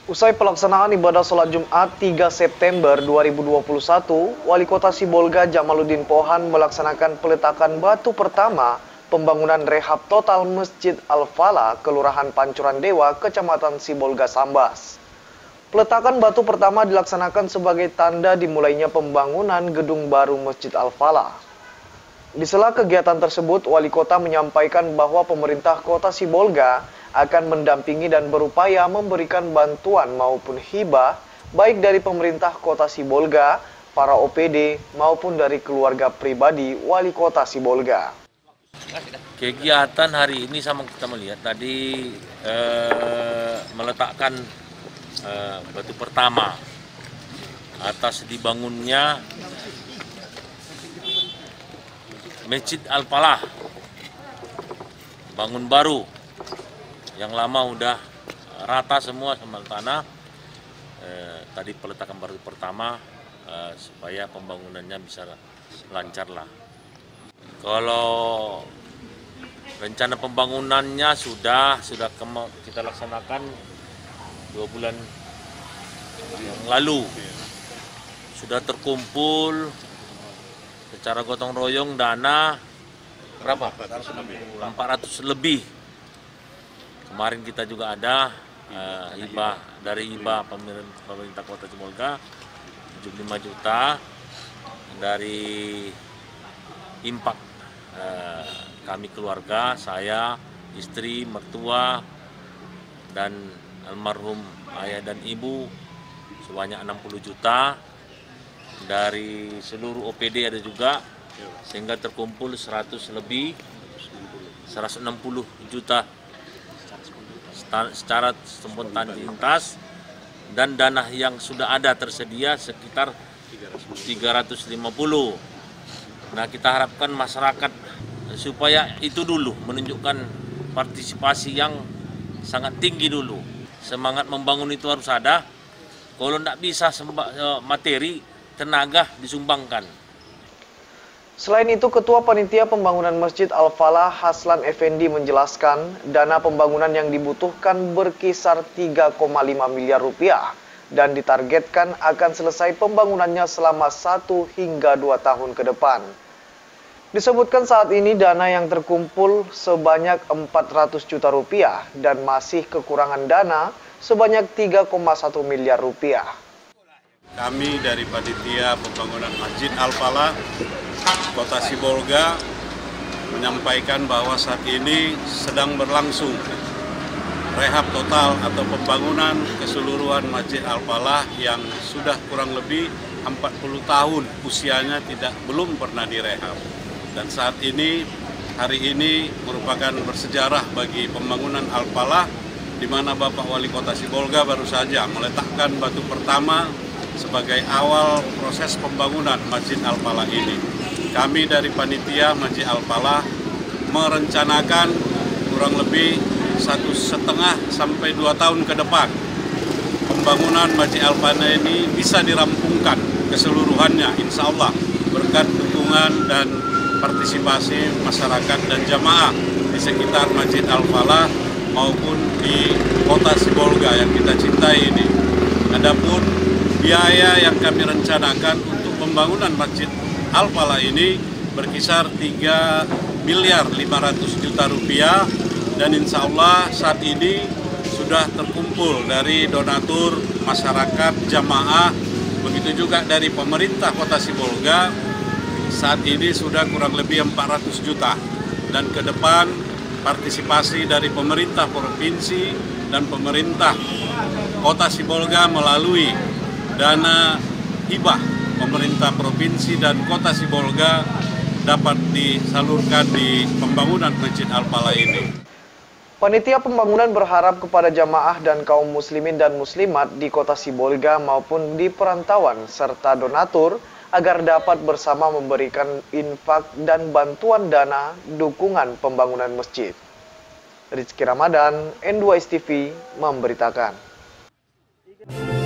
Usai pelaksanaan ibadah sholat Jumat 3 September 2021, Wali Kota Sibolga Jamaluddin Pohan melaksanakan peletakan batu pertama pembangunan rehab total Masjid Al-Falah, Kelurahan Pancuran Dewa, Kecamatan Sibolga Sambas. Peletakan batu pertama dilaksanakan sebagai tanda dimulainya pembangunan gedung baru Masjid Al-Falah. Di sela kegiatan tersebut, Wali Kota menyampaikan bahwa pemerintah Kota Sibolga akan mendampingi dan berupaya memberikan bantuan maupun hibah baik dari pemerintah Kota Sibolga, para OPD maupun dari keluarga pribadi Wali Kota Sibolga. Kegiatan hari ini sama kita melihat tadi meletakkan batu pertama atas dibangunnya Masjid Al-Falah, bangun baru. Yang lama udah rata semua sama tanah. Tadi peletakan baru pertama supaya pembangunannya bisa lancar lah. Kalau rencana pembangunannya sudah kita laksanakan 2 bulan yang lalu. Sudah terkumpul secara gotong royong dana berapa? 400 lebih. Kemarin kita juga ada hibah dari pemerintah Kota Sibolga 75 juta dari impak kami keluarga, saya, istri, mertua, dan almarhum ayah dan ibu sebanyak 60 juta. Dari seluruh OPD ada juga, sehingga terkumpul 160 juta secara spontan-lintas, dan dana yang sudah ada tersedia sekitar 350. Nah, kita harapkan masyarakat supaya itu dulu menunjukkan partisipasi yang sangat tinggi dulu. Semangat membangun itu harus ada. Kalau tidak bisa materi, tenaga disumbangkan. Selain itu, Ketua Panitia Pembangunan Masjid Al-Falah Haslan Effendi menjelaskan dana pembangunan yang dibutuhkan berkisar 3,5 miliar rupiah dan ditargetkan akan selesai pembangunannya selama 1 hingga 2 tahun ke depan. Disebutkan saat ini dana yang terkumpul sebanyak 400 juta rupiah dan masih kekurangan dana sebanyak 3,1 miliar rupiah. Kami dari Panitia Pembangunan Masjid Al-Falah Kota Sibolga menyampaikan bahwa saat ini sedang berlangsung rehab total atau pembangunan keseluruhan Masjid Al-Falah yang sudah kurang lebih 40 tahun usianya belum pernah direhab. Dan saat ini, hari ini merupakan bersejarah bagi pembangunan Al-Falah, di mana Bapak Wali Kota Sibolga baru saja meletakkan batu pertama sebagai awal proses pembangunan Masjid Al-Falah ini. Kami dari Panitia Masjid Al-Falah merencanakan kurang lebih 1,5 sampai 2 tahun ke depan pembangunan Masjid Al-Falah ini bisa dirampungkan keseluruhannya, insya Allah, berkat dukungan dan partisipasi masyarakat dan jamaah di sekitar Masjid Al-Falah maupun di Kota Sibolga yang kita cintai ini. Adapun biaya yang kami rencanakan untuk pembangunan Masjid Al-Falah ini berkisar 3 miliar 500 juta rupiah, dan insya Allah saat ini sudah terkumpul dari donatur, masyarakat, jamaah, begitu juga dari pemerintah Kota Sibolga. Saat ini sudah kurang lebih 400 juta, dan ke depan partisipasi dari pemerintah provinsi dan pemerintah Kota Sibolga melalui dana hibah pemerintah provinsi dan Kota Sibolga dapat disalurkan di pembangunan Masjid Al-Falah ini. Panitia pembangunan berharap kepada jamaah dan kaum muslimin dan muslimat di Kota Sibolga maupun di perantauan serta donatur agar dapat bersama memberikan infak dan bantuan dana dukungan pembangunan masjid. Rizky Ramadan, N2 STV memberitakan.